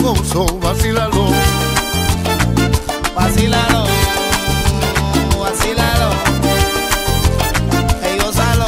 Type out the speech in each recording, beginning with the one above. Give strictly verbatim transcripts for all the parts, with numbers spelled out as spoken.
gozo, vacílalo. Vacílalo, vacílalo, y gózalo.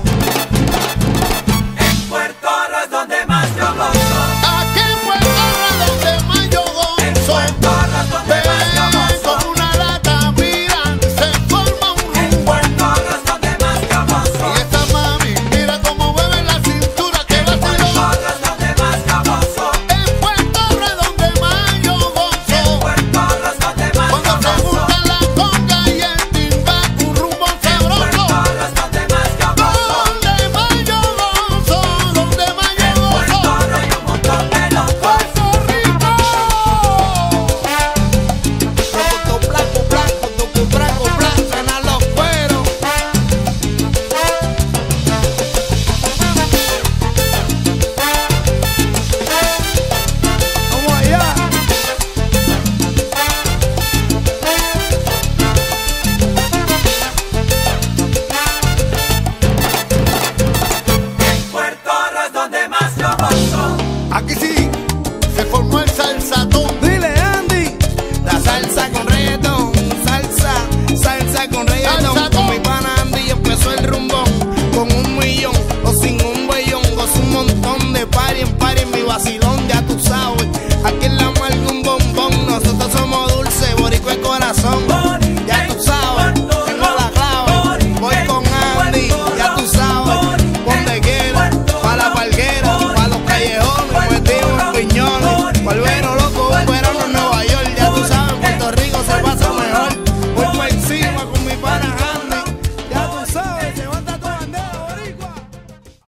En Puertorro es donde más yo gozo. Aquí en Puertorro es donde más yo gozo. En Puertorro es donde más yo gozo. Con una lata, mira, se forma un En rumbo. Puertorro es donde más yo gozo. Y esta mami, mira cómo mueve la cintura, que En vacilo. Puertorro es donde más yo gozo. En Puertorro es donde más yo gozo. En Puertorro es donde más yo Cuando se gozo. juntan la conga y el timba, un rumbo sabroso. Puertorro es donde más yo gozo. Donde más yo gozo, donde más yo En gozo. Puertorro hay un montón de locos. ¡Puerto Rico! Rocoto blanco, blanco, toco blanco, blanco, suenan los cueros. Vamos allá. En Puertorro es donde más yo gozo. Aquí sí se formó el salsatón.